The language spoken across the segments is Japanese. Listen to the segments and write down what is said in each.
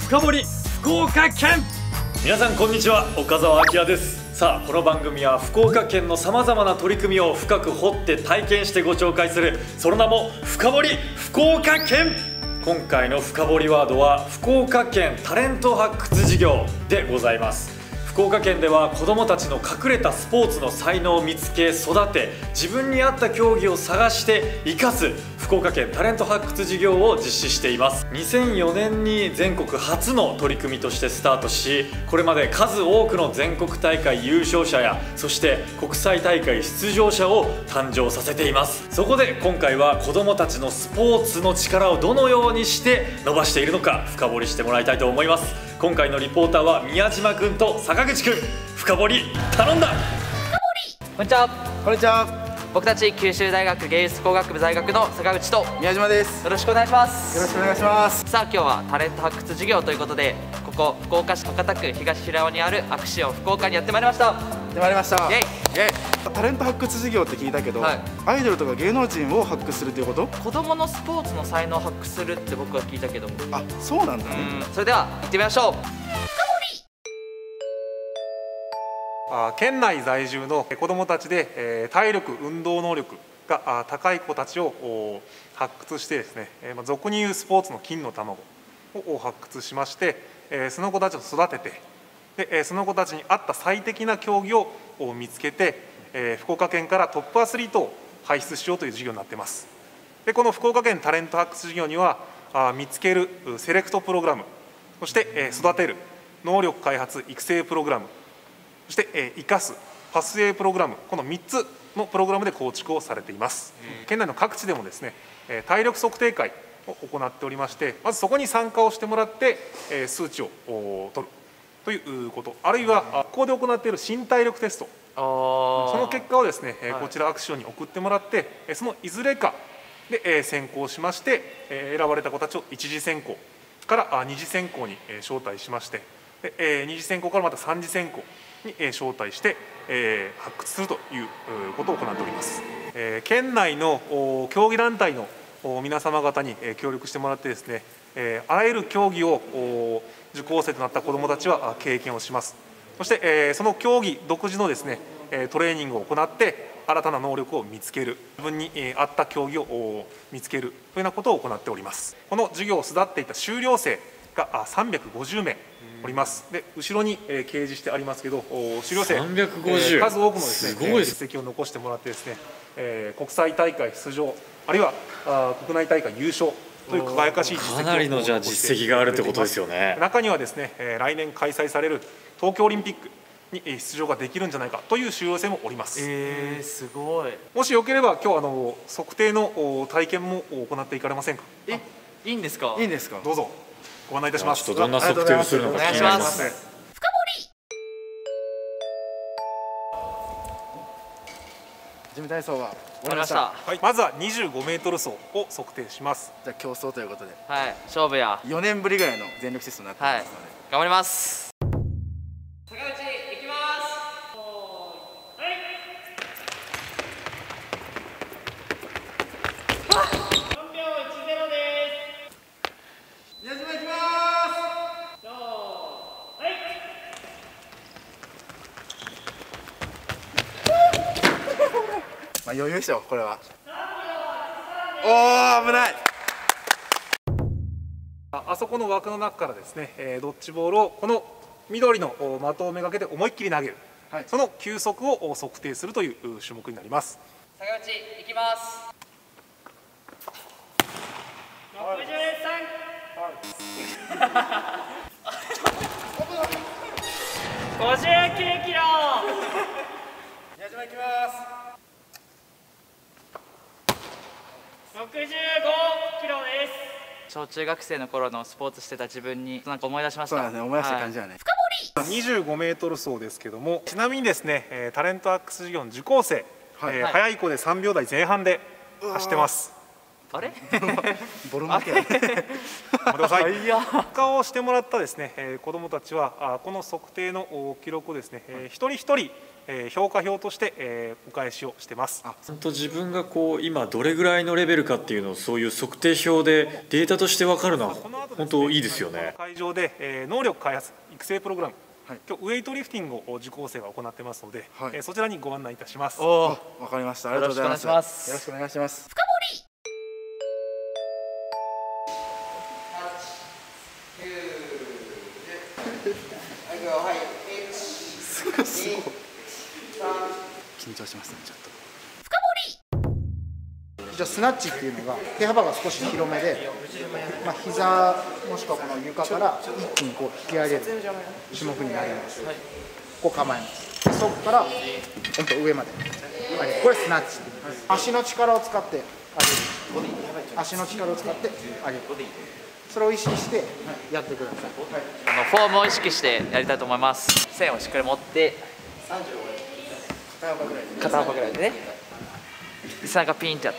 深掘り福岡県。皆さんこんにちは、岡澤明です。さあ、この番組は福岡県のさまざまな取り組みを深く掘って体験してご紹介する、その名も深掘り福岡県。今回の深掘りワードは福岡県タレント発掘事業でございます。福岡県では子どもたちの隠れたスポーツの才能を見つけ育て、自分に合った競技を探して生かす福岡県タレント発掘事業を実施しています。2004年に全国初の取り組みとしてスタートし、これまで数多くの全国大会優勝者や、そして国際大会出場者を誕生させています。そこで今回は子どもたちのスポーツの力をどのようにして伸ばしているのか深掘りしてもらいたいと思います。今回のリポーターは宮島くんと坂口くん。深掘り頼んだ。 こんにちは。 こんにちは。 僕たち九州大学芸術工学部在学の坂口と宮島です。 よろしくお願いします。 よろしくお願いします。 さあ、今日はタレント発掘事業ということで、ここ福岡市博多区東平尾にあるアクシオン福岡にやってまいりました。 やってまいりました。 イエイイエイ。 タレント発掘事業って聞いたけど、 はい、 アイドルとか芸能人を発掘するということ？ 子供のスポーツの才能を発掘するって僕は聞いたけど。 あ、そうなんだね。 それでは行ってみましょう。 県内在住の子どもたちで体力運動能力が高い子たちを発掘してですね、俗に言うスポーツの金の卵を発掘しまして、その子たちを育てて、でその子たちに合った最適な競技を見つけて、福岡県からトップアスリートを輩出しようという事業になっています。でこの福岡県タレント発掘事業には、見つけるセレクトプログラム、そして育てる能力開発育成プログラム、そして生かすパスウェイプログラム、この3つのプログラムで構築をされています。県内の各地でもですね、体力測定会を行っておりまして、まずそこに参加をしてもらって数値を取るということ、あるいは学校で行っている身体力テスト、その結果をですね、こちらアクションに送ってもらって、そのいずれかで選考しまして、選ばれた子たちを一次選考から二次選考に招待しまして、二次選考からまた三次選考に招待して発掘するということを行っております。県内の競技団体の皆様方に協力してもらってですね、あらゆる競技を受講生となった子どもたちは経験をします。そしてその競技独自のですねトレーニングを行って新たな能力を見つける、自分に合った競技を見つけるというようなことを行っております。この授業を巣立っていた修了生が350名おります。で後ろに掲示してありますけど、修了生 350、 数多くのですね実績を残してもらってですね、国際大会出場、あるいは国内大会優勝という輝かしい実績をかなりのじゃあ実績があるってことですよね。 中にはですね、来年開催される東京オリンピックに出場ができるんじゃないかという修了生もおります。 すごい。 もしよければ今日測定の体験も行っていかれませんか？ いいんですか？ いいんですか？ どうぞご案内いたします。 ちょっとどんな測定をするのか気になります。 準備体操は終わりました。 はい、まずは25メートル走を測定します。 じゃあ競争ということで、 はい、勝負や。 4年ぶりぐらいの全力疾走になってますので、 頑張ります。坂口行きます。 宮島行きます。まあ余裕でしょこれは。おお、危ない。 あそこの枠の中からですね、ドッジボールをこの緑の的をめがけて思いっきり投げる、はい、その球速を測定するという種目になります。 坂口行きます。59キロ。 宮島行きます。 65キロです。小中学生の頃のスポーツしてた自分になんか思い出しました。 そうですね、思い出した感じだね。 25メートル走ですけども、ちなみにですね、タレント発掘事業の受講生、 はい、 早い子で3秒台前半で走ってます。 あれボロ負けやね。 待ってください。参加をしてもらったですね、子どもたちはこの測定の記録をですね、一人一人評価表としてお返しをしてます。 ちゃんと自分がこう今どれぐらいのレベルかっていうのをそういう測定表でデータとして分かるのは本当いいですよね。 会場で能力開発育成プログラム、今日ウェイトリフティングを受講生が行ってますので、そちらにご案内いたします。 わかりました。ありがとうございます。 よろしくお願いします。 よろしくお願いします。緊張しますね、ちょっと。 じゃあスナッチっていうのが手幅が少し広めで、膝もしくはこの床から一気にこう引き上げる種目になります。こう構えます。でそこから上まで上げる。これスナッチ。足の力を使って上げる。足の力を使って上げる。それを意識してやってください。 フォームを意識してやりたいと思います。線をしっかり持って肩幅ぐらいでね、背中ピンってやって、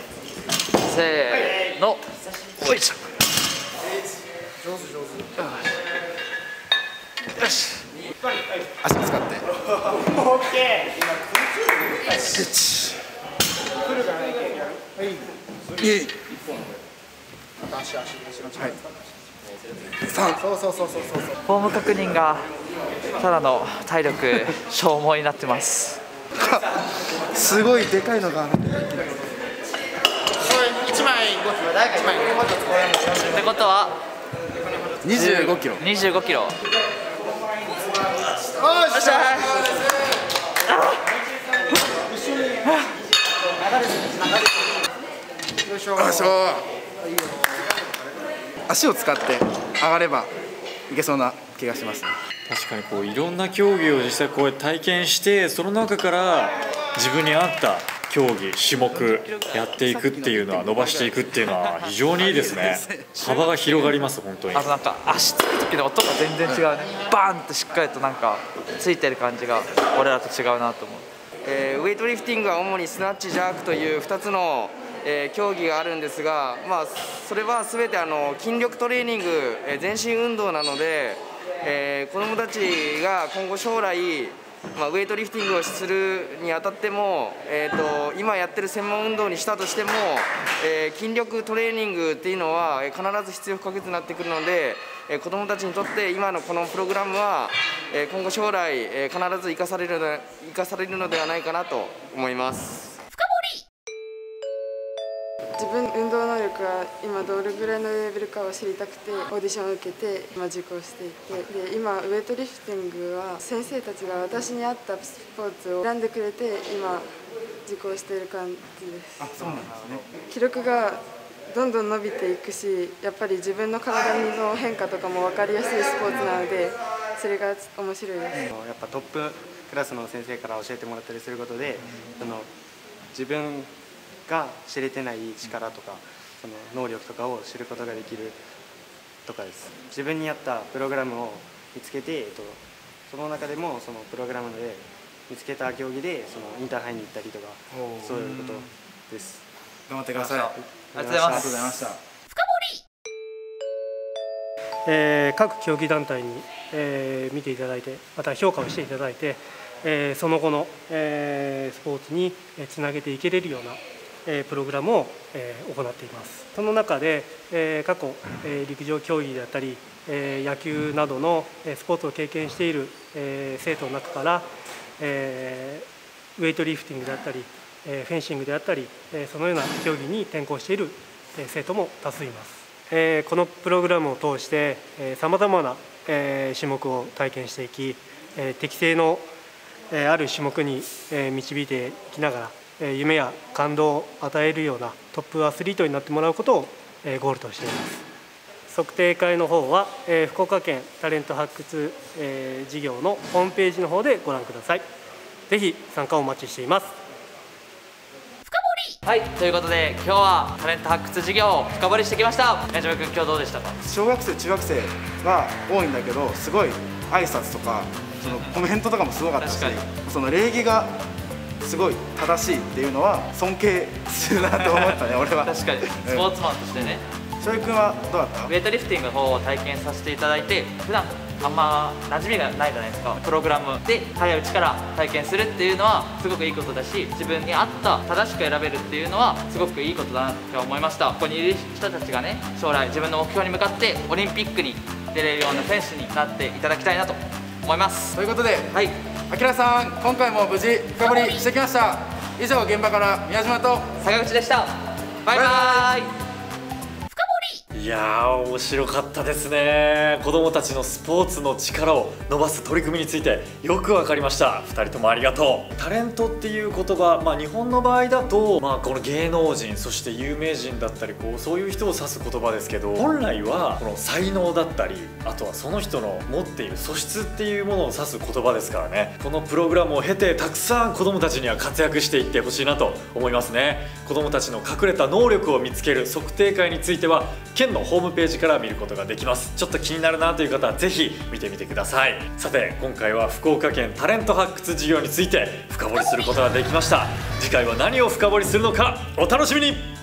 せーの、おいしょ。 上手上手。 よし。 足使って。 オッケー。来るからね。はい。足の力。そう。 フォーム確認がただの体力消耗になってます。 すごいでかいのが。 1枚5キロ、誰か1枚5キロ。 ってことは 25キロ。 25キロ。よっしゃよいしょ。 足を使って上がればいけそうな気がしますね。 確かにこういろんな競技を実際こうやって体験してその中から自分に合った競技種目やっていくっていうのは伸ばしていくっていうのは非常にいいですね。幅が広がります本当に。 あとなんか足つく時の音が全然違うね。バーンってしっかりとなんかついてる感じが俺らと違うなと思う。 ウェイトリフティングは主にスナッチ、ジャークという2つの競技があるんですが、それは全て筋力トレーニング、全身運動なので、子どもたちが今後将来、ウェイトリフティングをするにあたっても、今やってる専門運動にしたとしても、筋力トレーニングっていうのは必ず必要不可欠になってくるので、子どもたちにとって今のこのプログラムは今後将来必ず生かされるのではないかなと思います。 自分運動能力が今どれぐらいのレベルかを知りたくてオーディションを受けて今受講していて、で今ウェイトリフティングは先生たちが私に合ったスポーツを選んでくれて今受講している感じです。 あ、そうなんですね。 記録がどんどん伸びていくし、やっぱり自分の体の変化とかも分かりやすいスポーツなのでそれが面白いです。 やっぱトップクラスの先生から教えてもらったりすることで、自分が知れてない力とかその能力とかを知ることができるとかです。自分に合ったプログラムを見つけて、その中でもそのプログラムで見つけた競技でそのインターハイに行ったりとか、そういうことです。 頑張ってください。 ありがとうございます。 ありがとうございました。 各競技団体に、見ていただいて、また評価をしていただいて、その後の、スポーツにつなげていけれるような、プログラムを、行っています。その中で、過去、陸上競技であったり、野球などのスポーツを経験している、生徒の中から、ウェイトリフティングであったり、フェンシングであったり、そのような競技に転向している生徒も多数います。このプログラムを通してさまざまな種目を体験していき、適性のある種目に導いていきながら夢や感動を与えるようなトップアスリートになってもらうことをゴールとしています。測定会の方は福岡県タレント発掘事業のホームページの方でご覧ください。ぜひ参加をお待ちしています。 はい、ということで今日はタレント発掘事業を深掘りしてきました。矢島君、今日どうでしたか？ 小学生中学生が多いんだけど、すごい挨拶とかそのコメントとかもすごかったし、その礼儀がすごい正しいっていうのは尊敬するなと思ったね俺は。 確かにスポーツマンとしてね。 翔平君はどうだった？ ウェイトリフティングの方を体験させていただいて、普段あんま馴染みがないじゃないですか。プログラムで早いうちから体験するっていうのはすごくいいことだし、自分に合った正しく選べるっていうのはすごくいいことだなって思いました。ここにいる人たちがね、将来自分の目標に向かってオリンピックに出れるような選手になっていただきたいなと思います。 ということで、 はい、 あきらさん今回も無事深掘りしてきました。以上現場から宮島と坂口でした。バイバーイ。 いやー面白かったですね。子どもたちのスポーツの力を伸ばす取り組みについてよく分かりました。2人ともありがとう。タレントっていう言葉、日本の場合だと、この芸能人そして有名人だったりそういう人を指す言葉ですけど、本来はこの才能だったり、あとはその人の持っている素質っていうものを指す言葉ですからね。このプログラムを経てたくさん子どもたちには活躍していってほしいなと思いますね。子どもたちの隠れた能力を見つける測定会については県のホームページから見ることができます。ちょっと気になるなという方はぜひ見てみてください。さて今回は福岡県タレント発掘事業について深掘りすることができました。次回は何を深掘りするのかお楽しみに。